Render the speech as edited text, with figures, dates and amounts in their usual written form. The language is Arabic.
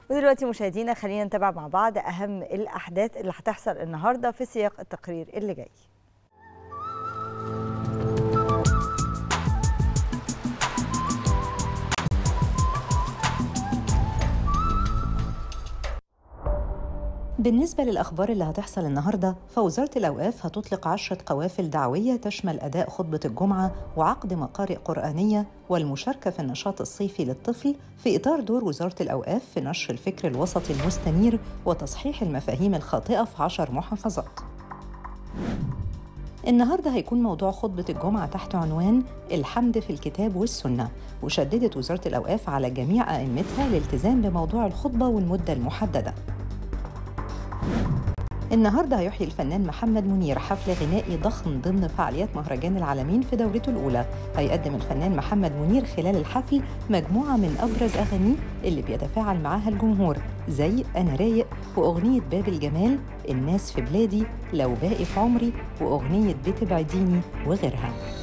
ودلوقتي مشاهدينا خلينا نتابع مع بعض أهم الأحداث اللي هتحصل النهاردة في سياق التقرير اللي جاي. بالنسبة للأخبار اللي هتحصل النهاردة، فوزارة الأوقاف هتطلق 10 قوافل دعوية تشمل أداء خطبة الجمعة وعقد مقارئ قرآنية والمشاركة في النشاط الصيفي للطفل في إطار دور وزارة الأوقاف في نشر الفكر الوسطي المستنير وتصحيح المفاهيم الخاطئة في 10 محافظات. النهاردة هيكون موضوع خطبة الجمعة تحت عنوان الحمد في الكتاب والسنة، وشددت وزارة الأوقاف على جميع أئمتها الالتزام بموضوع الخطبة والمدة المحددة. النهارده هيحيي الفنان محمد منير حفل غنائي ضخم ضمن فعاليات مهرجان العالمين في دورته الأولى. هيقدم الفنان محمد منير خلال الحفل مجموعة من أبرز أغانيه اللي بيتفاعل معاها الجمهور، زي أنا رايق وأغنية باب الجمال، الناس في بلادي، لو باقي في عمري، وأغنية بتبعديني وغيرها.